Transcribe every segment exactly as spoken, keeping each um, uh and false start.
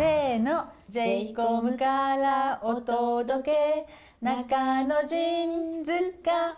せーの、ジェイコムからお届け、中野人図鑑。さ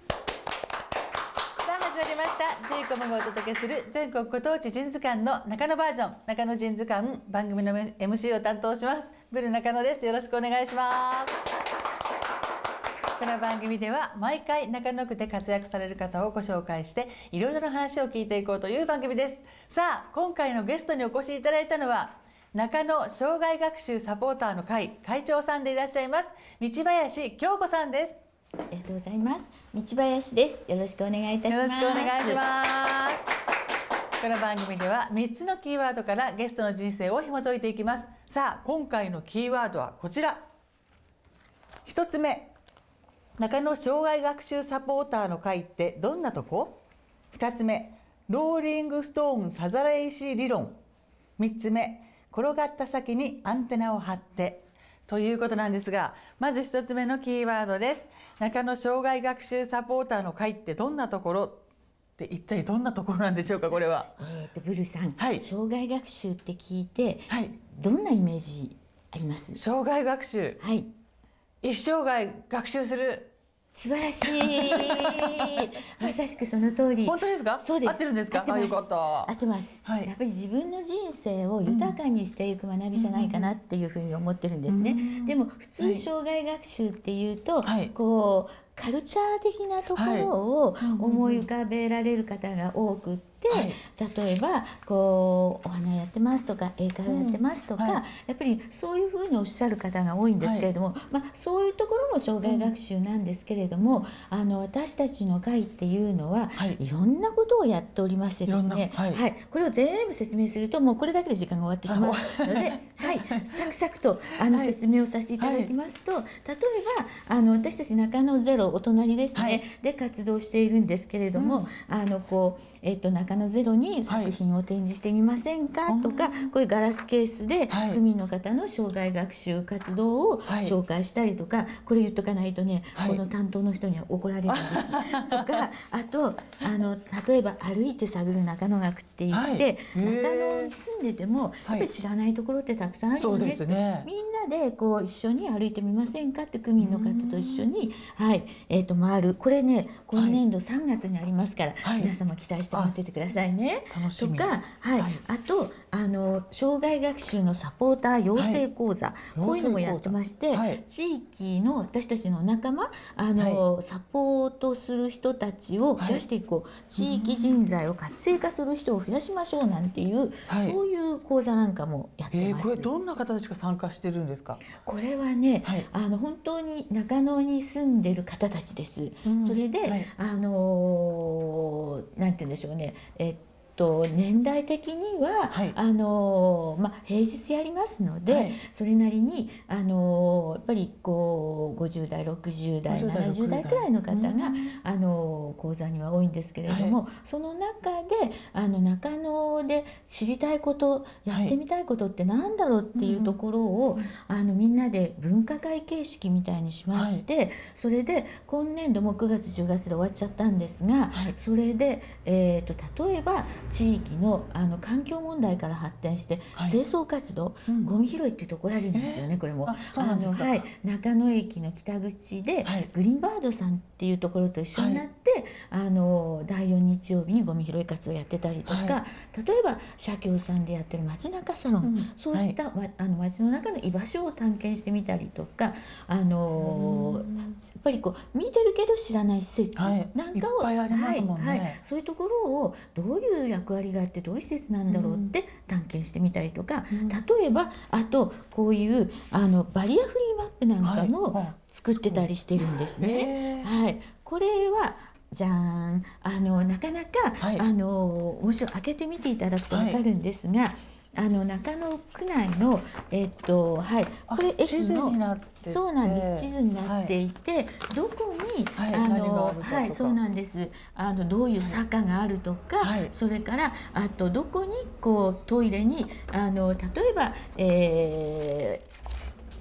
あ始まりました。ジェイコムがお届けする全国ご当地人図鑑の中野バージョン、中野人図鑑。番組の エムシー を担当しますブル中野です。よろしくお願いします。この番組では毎回中野区で活躍される方をご紹介して、いろいろな話を聞いていこうという番組です。さあ今回のゲストにお越しいただいたのは、中野障害学習サポーターの会会長さんでいらっしゃいます道林京子さんです。 ありがとうございます。道林です。よろしくお願いいたします。 よろしくお願いします。この番組ではみっつのキーワードからゲストの人生を紐解いていきます。さあ今回のキーワードはこちら。ひとつめ、中野障害学習サポーターの会ってどんなとこ？ふたつめ、ローリングストーンサザレ石理論。みっつめ、転がった先にアンテナを張ってということなんですが、まずひとつめのキーワードです。中野障害学習サポーターの会ってどんなところって一体どんなところなんでしょうか。これはえっとブルさん、 はい、 障害学習って聞いて、 はい、 どんなイメージあります？ 障害学習、 はい、 一生涯学習する。 素晴らしいまさしくその通り。 本当ですか？ そうです。 合ってるんですか？ 合ってます。 あ、よかった。 合ってます、はい、やっぱり自分の人生を豊かにしていく学びじゃないかなっていうふうに思ってるんですね、うん、でも普通障害学習っていうと、はい、こうカルチャー的なところを思い浮かべられる方が多くって、はい、例えばこうお花やってますとか英会話やってますとか、うんはい、やっぱりそういうふうにおっしゃる方が多いんですけれども、はい、まあ、そういうところも障害学習なんですけれども、うん、あの私たちの会っていうのは、はい、いろんなことをやっておりましてですね、はいはい、これを全部説明するともうこれだけで時間が終わってしまうので、はい、サクサクとあの説明をさせていただきますと、はい、例えばあの私たち中野ゼロお隣ですね、はい、で活動しているんですけれども、うん、あのこうえっと、中野ゼロに作品を展示してみませんか、はい、とか、こういうガラスケースで区民の方の障害学習活動を紹介したりとか、はい、これ言っとかないとね、はい、この担当の人には怒られるんですとか、あとあの例えば歩いて探る中野学って言って、はい、中野に住んでてもやっぱり知らないところってたくさんあるよねって、ね、みんなでこう一緒に歩いてみませんかって区民の方と一緒に、はいえー、と回る。これね今年度さんがつにありますから、はい、皆様期待して待っててくださいね。とか、はいはい、あとあの障害学習のサポーター養成講座、はい、こういうのもやってまして、はい、地域の私たちの仲間あの、はい、サポートする人たちを増やしていこう、はい、地域人材を活性化する人を増やしましょうなんていう、はい、そういう講座なんかもやってます。 えー、これどんな方たちが参加してるんですか？ これはね、はい、あの本当に中野に住んでる方たちです。うん、それで、はい、あのなんて言うんでしょうね、えっと年代的には、はい、あのまあ、平日やりますので、はい、それなりにあのやっぱりこうごじゅうだいろくじゅうだいななじゅうだいくらいの方が、うん、あの講座には多いんですけれども、はい、その中であの中野で知りたいことやってみたいことって何だろうっていうところを、はい、あのみんなで分科会形式みたいにしまして、はい、それで今年度もくがつじゅうがつで終わっちゃったんですが、はい、それで、えー、と例えば地域 の, あの環境問題から発展して、はい、清掃活動、うん、ゴミ拾いっていうところあるんですよね、えー、これも。 そうなんですか。 あの、はい、中野駅の北口で、はい、グリーンバードさんっていうところと一緒になって、はい、あのだいよん日曜日にゴミ拾い活動をやってたりとか、はい、例えば社協さんでやってる街中サロン、うん、そういった、はい、あの街の中の居場所を探検してみたりとか、あのやっぱりこう見てるけど知らない施設なんかを、 はい、いっぱいありますもんね、 はいはい、そういうところをどういう役割があってどういう施設なんだろうって探検してみたりとか、うん、例えばあとこういうあのバリアフリーマップなんかも作ってたりしてるんですね、はいはい、これはじゃーんあのなかなか、はい、あのもし開けてみていただくと分かるんですが、はい、あの中野区内のえっとはいこれ駅のそうなんです地図になっていて、はい、どこに、はい、あのはいそうなんですあのどういう坂があるとか、はい、それからあとどこにこうトイレにあの例えば、えー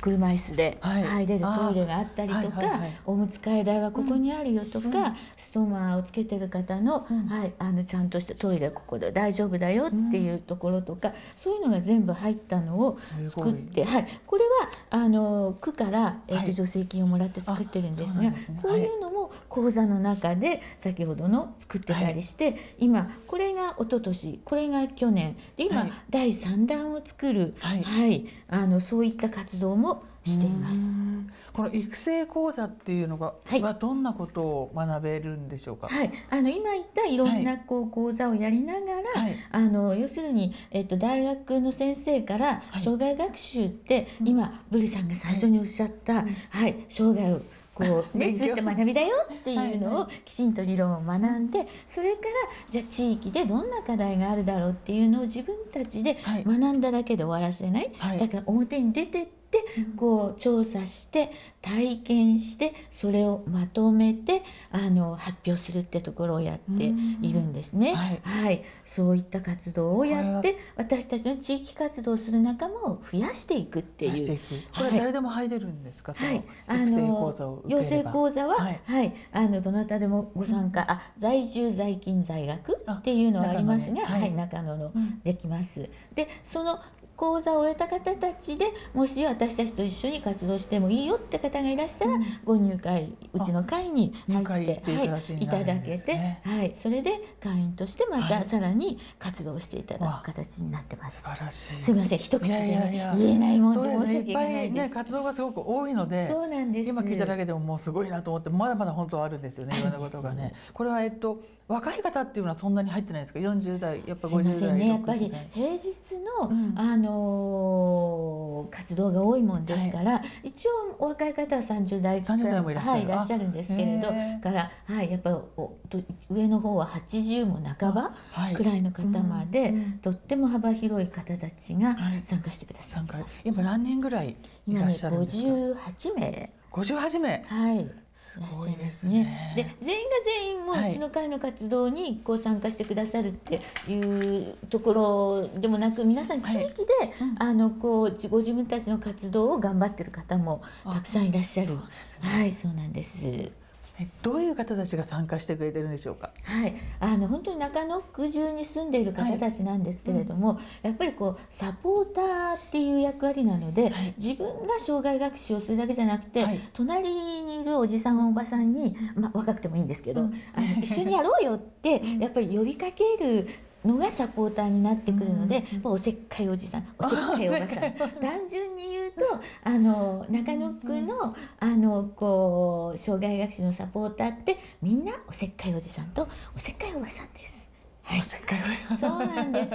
車椅子で入れるトイレがあったりとか、おむつ替え台はここにあるよとか、うん、ストーマーをつけてる方の、うん、はい、あのちゃんとしたトイレここで大丈夫だよっていうところとか、うん、そういうのが全部入ったのを作って、はい、これはあの区から、えーと、助成金をもらって作ってるんですが、ね、こういうのも講座の中で先ほどの作ってたりして、はい、今これが一昨年これが去年で今、はい、だいさん弾を作る、はいはい、あのそういった活動もしています。 この育成講座っていうのが、はい、はどんなことを学べるんでしょうか。 はい、あの今言ったいろんなこう講座をやりながら、はい、あの要するに、えっと、大学の先生から障害学習って、はい、今ブリさんが最初におっしゃった、はいはい、障害をこうね、ついて学びだよっていうのをきちんと理論を学んで、それからじゃあ地域でどんな課題があるだろうっていうのを自分たちで学んだだけで終わらせない、はい、だから表に出てってこう調査して体験してそれをまとめてあの発表するってところをやっているんですね。はい、はい、そういった活動をやって私たちの地域活動をする仲間を増やしていくっていう。 これは誰でも入れるんですか。 はい、あの養成講座は、はい、はい、あのどなたでもご参加、うん、あ在住在勤在学っていうのはありますが、ね、はい、はい、中野のできます。でその講座を終えた方たちでもし私たちと一緒に活動してもいいよって方がいらしたら、うん、ご入会うちの会に入って、はい、いただけて、はい、それで会員としてまたさらに活動していただく形になってます。 素晴らしい。 すみません、一口で言えないもので申し訳ないです。 いっぱいね活動がすごく多いので、 そうなんです。 今聞いただけでももうすごいなと思って、まだまだ本当はあるんですよね。いろんなことがね。これはえっと若い方っていうのはそんなに入ってないですか。よんじゅう代やっぱごじゅう代、 ね、やっぱり平日の、うん、あの活動が多いもんですから、はい、一応お若い方はさんじゅう代さんじゅう代もいらっしゃる、 はい、いらっしゃるんですけれどから、はい、やっぱおと上の方ははちじゅうも半ばくらいの方まで、はい、うん、とっても幅広い方たちが参加してくださいます。はい、 今何人ぐらいいらっしゃるんですか。 今ねごじゅうはちめい。 ごじゅうはちめい。 はい。 すごいですね。 で全員が全員もうちの会の活動にこう参加してくださるっていうところでもなく、皆さん地域で、はい、うん、あのこうご自分たちの活動を頑張ってる方もたくさんいらっしゃる。そうですね。はい、そうなんです。 どういう方たちが参加してくれてるんでしょうか。 はい、あの本当に中野区中に住んでいる方たちなんですけれども、はい、うん、やっぱりこうサポーターっていう役割なので、はい、自分が障害学習をするだけじゃなくて、はい、隣にいるおじさんおばさんに、まあ、若くてもいいんですけど、うん、あの一緒にやろうよってやっぱり呼びかけるのがサポーターになってくるので、うん、おせっかいおじさん、おせっかいおばさん、単純に言うとあの中野区のあのこう障害学習のサポーターってみんなおせっかいおじさんとおせっかいおばさんです。 はい、おせっかいおばさん。そうなんです。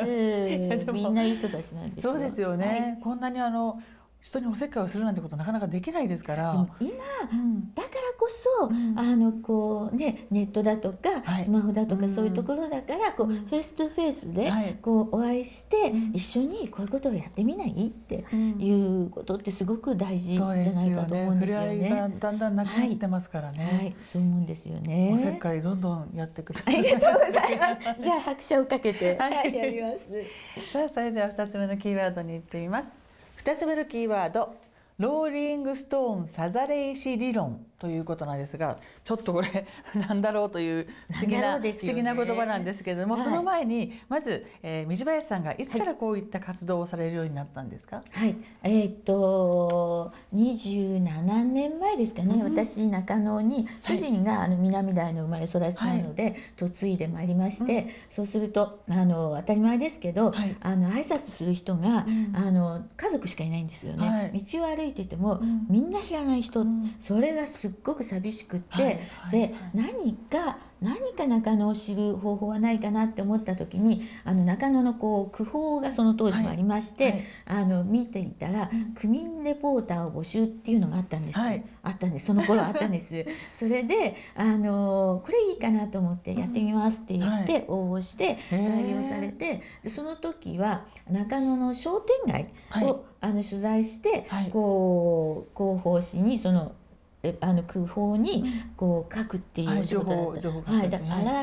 みんないい人たちなんですよ。 そうですよね。はい、こんなにあの人におせっかいをするなんてことなかなかできないですから。 でも今、うん、だからこそ、うん、あのこうねネットだとか、はい、スマホだとか、うん、そういうところだからこう、うん、フェイストゥフェイスで、はい、こうお会いして、うん、一緒にこういうことをやってみないっていうことってすごごく大事じゃないかと思うんですよね。 触れ合いがだんだんなくなってますからね。 はい、はい、そう思うんですよね。 おせっかいどんどんやってください。 ありがとうございます。じゃあ拍車をかけて、はい、やります。 さあそれではふたつめのキーワードに行ってみます。ふたつめのキーワード、ローリングストーンサザレ石理論ということなんですが、ちょっとこれなんだろうという不思議な、ね、不思議な言葉なんですけれども、はい、その前にまず、えー、道林さんがいつからこういった活動をされるようになったんですか。 はい、えー、っとにじゅうななねんまえですかね、うん、私中野に主人が、はい、あの南台の生まれ育ちなので、はい、嫁いでまいりまして、うん、そうするとあの当たり前ですけど、はい、あの挨拶する人が、うん、あの家族しかいないんですよね。はい、道を歩いてても、うん、みんな知らない人、うん、それがすっごく寂しくって、はいはいはい、で何か何か中野を知る方法はないかなって思った時に、あの中野のこう区報がその当時もありまして、はいはい、あの見ていたら、うん、区民レポーターを募集っていうのがあったんです、はい、あったんです、その頃あったんですそれであのこれいいかなと思ってやってみますって言って応募して採用されて、でその時は中野の商店街を、はい、あの取材して、はい、こう広報誌にそのあの区報にこう書くっていうお仕事だった。はい、だから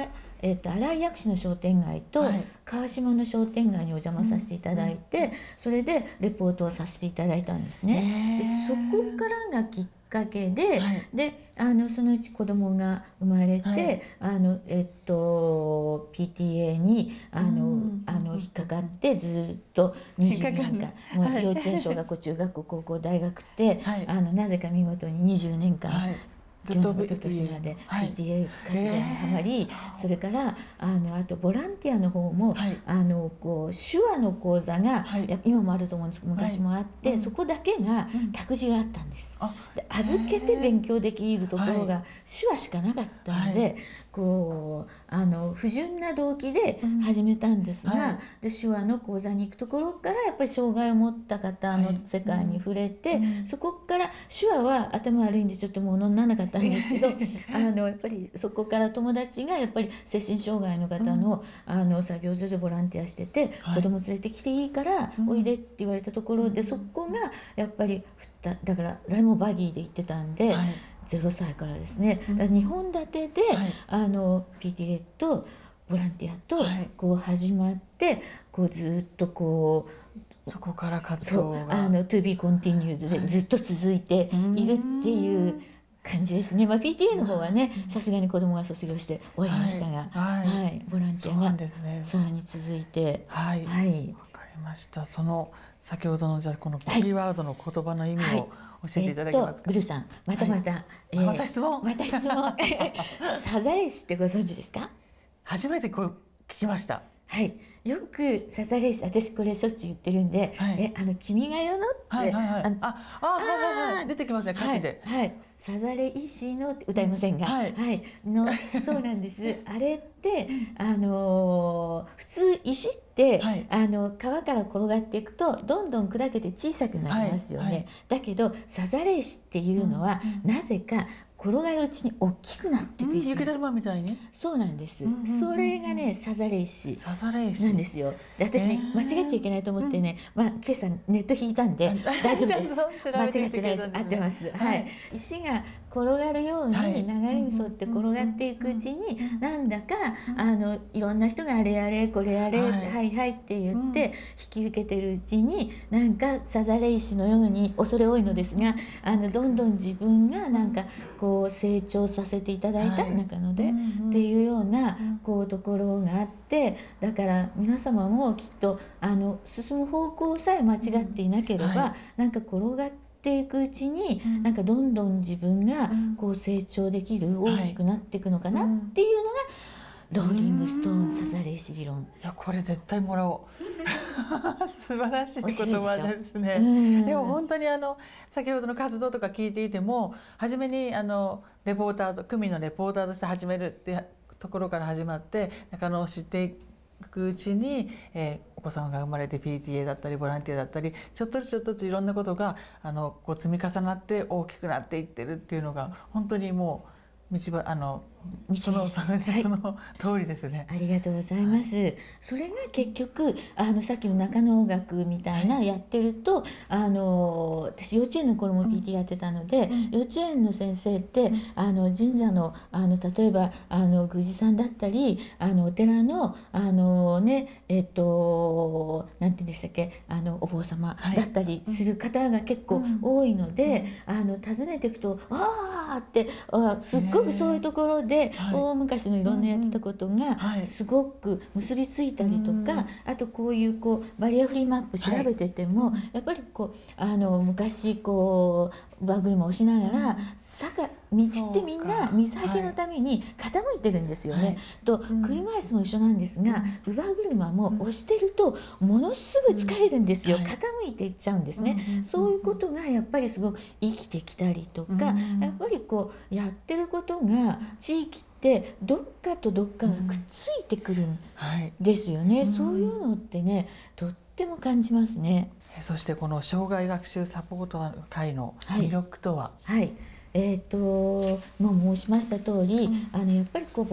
えっと、新井薬師の商店街と川島の商店街にお邪魔させていただいて、それでレポートをさせていただいたんですね。でそこからがきっかけで、はい、であのそのうち子供が生まれて、はい、あのえっと ピーティーエー にあのあの引っかかってずっとにじゅうねんかん、もう幼稚園小学校中学校高校大学って、はい、あのなぜか見事ににじゅうねんかん、はい、ずっとピーティーエー で ピーティーエー 活動にハマり、それからあのあとボランティアの方も、はい、あのこう手話の講座が、はい、今もあると思うんですけど昔もあって、はい、そこだけが託児があったんです。で預けて勉強できるところが手話しかなかったので、はい、こうあの不純な動機で始めたんですが、うんはい、で手話の講座に行くところからやっぱり障害を持った方の世界に触れて、はいうん、そこから手話は頭悪いんでちょっとものにならなかったんですけどあのやっぱりそこから友達がやっぱり精神障害の方の、うん、あの作業所でボランティアしてて、はい、子供連れてきていいからおいでって言われたところで、うん、そこがやっぱりだから誰もバギーで行ってたんで、はい、ゼロさいからですね、だからにほん立てで、はい、あの ピーティーエー とボランティアとこう始まって、はい、こうずっとこうそこから活動があの to be continued でずっと続いているっていう感じですね。まあ、ピーティーエー の方はねさすがに子供が卒業して終わりましたが、はいはいはい、ボランティアがさらに続いて、 はい、はい、わかりました。その先ほどのじゃこのキーワードの言葉の意味を教えていただけますか。 ブルさん、またまた、 はいえー、また質問。 また質問。サザエシってご存知ですか。 初めてこう聞きました。 はい。よくサザエシ、私これしょっちゅう言ってるんで、はい、えあの君が代のって、 はいはいはい、ああはいはいはい出てきますね歌詞で。 はい。はいサザレ石のって歌いませんが、はい、はい、のそうなんです。あれってあのー、普通石って、はい、あの川から転がっていくとどんどん砕けて小さくなりますよね。はいはい、だけどサザレ石っていうのは、うん、なぜか転がるうちに大きくなっていく石、 うん、雪だるまみたいに。 そうなんです、うんうんうんうん、それがねサザレ石サザレ石なんですよ。で私ね、えー、間違っちゃいけないと思ってね、うんまあ、今朝ネット引いたんで大丈夫です間違ってないです、合ってます、はいはい、石が転がるように流れに沿って転がっていくうちになんだかあのいろんな人があれあれこれあれ、はい、はいはいって言って引き受けてるうちになんかサザレ石のように恐れ多いのですがあのどんどん自分がなんかこう成長させていただいた中ので、はい、っていうようなこうところがあってだから皆様もきっとあの進む方向さえ間違っていなければ、はい、なんか転がってていくうちに、うん、なんかどんどん自分がこう成長できる、うん、大きくなっていくのかなっていうのが、はい、ローリングストーンサザレ石理論。 いやこれ絶対もらおう素晴らしい言葉ですね。でも本当にあの先ほどの活動とか聞いていても初めにあのレポーターと組のレポーターとして始めるってところから始まって中野を知っていくいくうちに、えー、お子さんが生まれて ピーティーエー だったりボランティアだったりちょっとずつちょっとずついろんなことがあのこう積み重なって大きくなっていってるっていうのが本当にもう道ばあのそのその、はい、その通りですね。 ありがとうございます。はい、それが結局あのさっきの中野学みたいなやってると、はい、あの私幼稚園の頃も ピーティー やってたので、うん、幼稚園の先生って、うん、あの神社のあの例えばあの宮司さんだったりあのお寺のあのねえっとなんて言うんでしたっけあのお坊様だったりする方が結構多いので、うん、あの訪ねていくとあーってあすっごくそういうところでではい、大昔のいろんなやってたことがすごく結びついたりとか、はい、あとこういうこうバリアフリーマップ調べてても、はい、やっぱりこうあの昔こうバー車をしながら坂道ってみんな水はけのために傾いてるんですよね。はい、と車椅子も一緒なんですが、うん、乳母車も押してるとものすごい疲れるんですよ。うん、傾いていっちゃうんですね。うん、そういうことがやっぱりすごく生きてきたりとか、うん、やっぱりこうやってることが地域ってどっかとどっかがくっついてくるんですよね。うんはい、そういうのってねとっても感じますね。 そしてこの障害学習サポート会の魅力とは、 はいはいえーと、もう申しました通り、うん、あのやっぱりこうボラン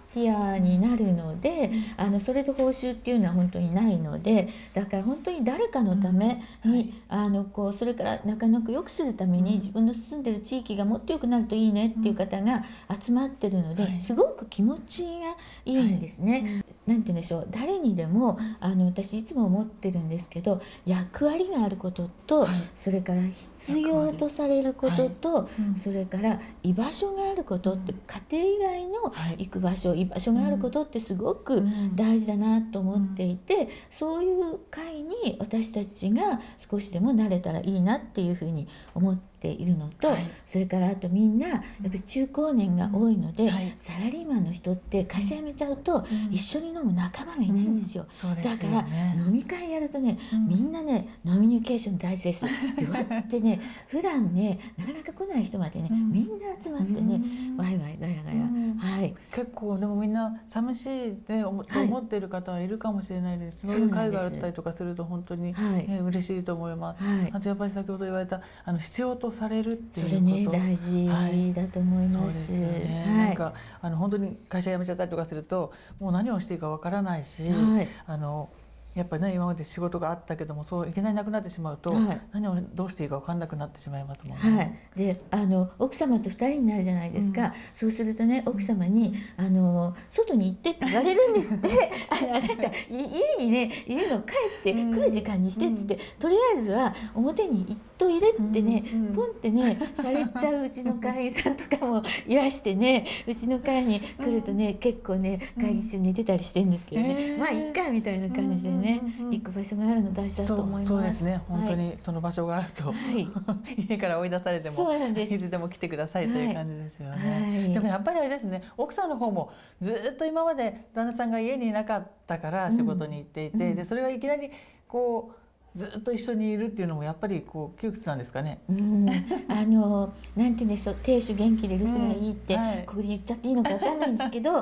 ティアになるので、うん、あのそれで報酬っていうのは本当にないので、だから本当に誰かのために、うんはい、あのこうそれから仲良く良くするために、うん、自分の住んでる地域がもっと良くなるといいねっていう方が集まってるので、うん、すごく気持ちがいいんですね。はいうんなんて言うんでしょう、誰にでもあの私いつも思ってるんですけど、役割があることと、はい、それから必要とされることと、はいうん、それから居場所があることって、うん、家庭以外の行く場所、はい、居場所があることってすごく大事だなと思っていて、うん、そういう会に私たちが少しでもなれたらいいなっていうふうに思ってているのと、はい、それからあとみんなやっぱり中高年が多いので、うんはい、サラリーマンの人って会社辞めちゃうと一緒に飲む仲間がいないんですよ、うんうん、ですよね、だから飲み会やるとね、うん、みんなねノミニケーション大事です言われてね普段ねなかなか来ない人までね、うん、みんな集まってね、うん、ワイワイガヤガヤ、うん、はい、 結構でもみんな寂しいって思っている方はいるかもしれないです、はい、そういう会があったりとかすると本当に、はいね、嬉しいと思います、はい、あとやっぱり先ほど言われたあの必要とされるっていうこと、それね大事だと思います。 はい、そうですよね。はい、なんかあの本当に会社辞めちゃったりとかするともう何をしていいかわからないし、はい、あのやっぱりね今まで仕事があったけどもそういきなりなくなってしまうと、はい、何をどうしていいか分かんなくなってしまいますもんね。 はい、であの奥様とふたりになるじゃないですか、うん、そうするとね奥様にあの外に行ってって言われるんですってあのあなた家にねいるの帰ってくる時間にしてっつって、うん、とりあえずは表に行っといでってね、うんうん、ポンってねされちゃううちの会員さんとかもいらしてねうちの会に来るとね、うん、結構ね会議中寝てたりしてるんですけどね、えー、まあいいかみたいな感じでね、うんうんうん、行く場所があるの大事だと思います。 そう、そうですね、本当にその場所があると、はい、家から追い出されてもいつでも来てくださいという感じですよね、はい、でもやっぱりあれですね、奥さんの方もずっと今まで旦那さんが家にいなかったから仕事に行っていて、うん、でそれがいきなりこうずっと一緒にいるっていうのもやっぱりこう窮屈なんですかね。 うん、あのなんて言うんでしょう、亭主元気で留守がいいって、うんはい、ここで言っちゃっていいのかわかんないんですけど、はい、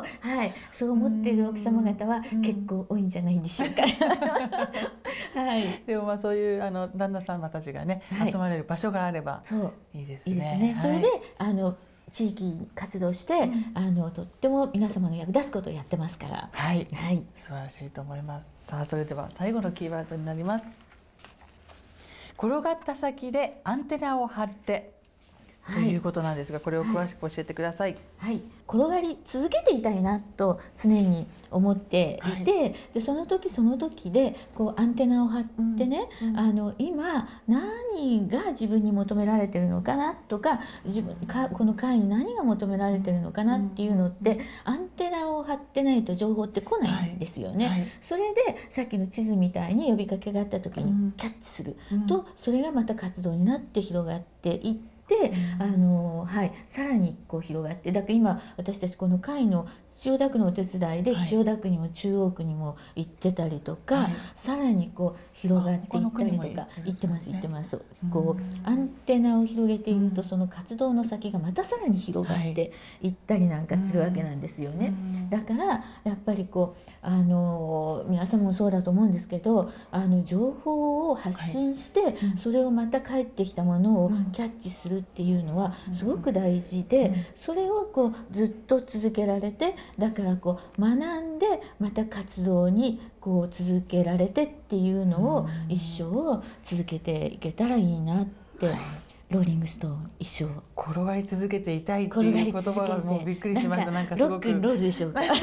そう思っている奥様方は結構多いんじゃないんでしょうか。はい。 でもまあそういうあの旦那様たちがね、はい、集まれる場所があればいいですね。いいですね。 それであの地域活動して、うん、あのとっても皆様の役立つことをやってますから。 はい。はい。素晴らしいと思います。さあそれでは最後のキーワードになります。転がった先でアンテナを張って、はい、ということなんですが、これを詳しく教えてください。 はい、はい、転がり続けていたいなと常に思っていて、はい、でその時その時でこうアンテナを張ってね、うんうん、あの今何が自分に求められてるのかなとか、自分かこの会に何が求められてるのかなっていうのって、うんうん、アンテナを張ってないと情報って来ないんですよね。はいはい、それでさっきの地図みたいに呼びかけがあった時にキャッチすると、うん、それがまた活動になって広がっていって。であのはい、さらにこう広がって、だから今私たちこの会の千代田区のお手伝いで、はい、千代田区にも中央区にも行ってたりとか、はい、さらにこう広がっていったりとか、行ってます行ってます。こうアンテナを広げていると、その活動の先がまたさらに広がっていったりなんかするわけなんですよね。だからやっぱりこうあの皆さんもそうだと思うんですけど、あの情報を発信して、はい、それをまた返ってきたものをキャッチするっていうのはすごく大事で、それをこうずっと続けられて、だからこう学んでまた活動にこう続けられてっていうのを一生続けていけたらいいなって、はい、ローリングストーン一生転がり続けていたいっていう言葉がもうびっくりしました。なんかすごくロックンロールでしょうか。はい、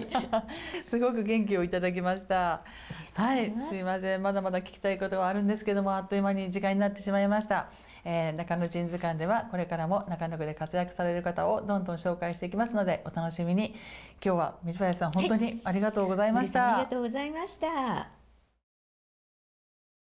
すごく元気をいただきました。はい、すいません、まだまだ聞きたいことはあるんですけども、あっという間に時間になってしまいました。えー、中野ジーン図鑑ではこれからも中野区で活躍される方をどんどん紹介していきますのでお楽しみに。今日は道林さん本当にありがとうございました。 はい、ありがとうございました。